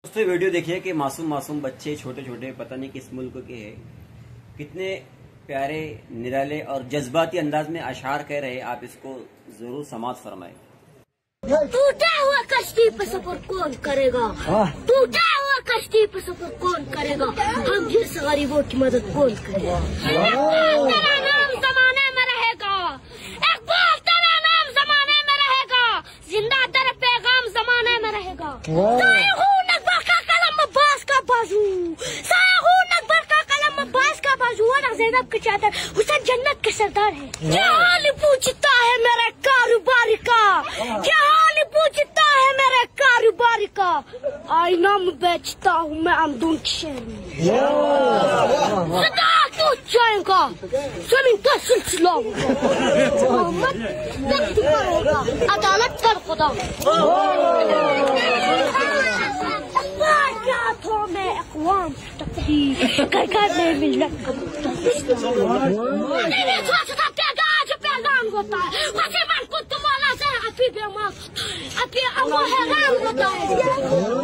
دوستوں ویڈیو دیکھیے کہ معصوم بچے چھوٹے چھوٹے پتہ نہیں کس ملک کے ہیں، کتنے پیارے نرالے اور جذباتی انداز میں اشعار کہہ رہے، آپ اس کو ضرور سماعت فرمائیں۔ ٹوٹا ہوا کشتی پہ سفر کون کرے گا، ٹوٹا ہوا کشتی پہ سفر کون کرے گا، ہم جیسے غریبوں کی مدد کون کرے گا۔ تیرا نام زمانے میں رہے گا، اقبال تیرا نام زمانے میں رہے گا، زندہ تیرا پیغام زمانے میں رہے گا۔ زینب کے چادر حسین جنت کے سردار ہے۔ کیا حال پوچھتا ہے میرے کاروبار کا، کیا حال پوچھتا ہے میرے کاروبار کا، آئینہ میں بیچتا ہوں میں آمدون کے شہر میں۔ خدا تو جائے گا، زمین کا سلسلہ ہوگا، ہوگا عدالت کر خدا۔ ہاتھوں میں اقوام گھر گھر میں ملت کا پیغام ہوتا ہے، ابھی حیران ہوتا ہے۔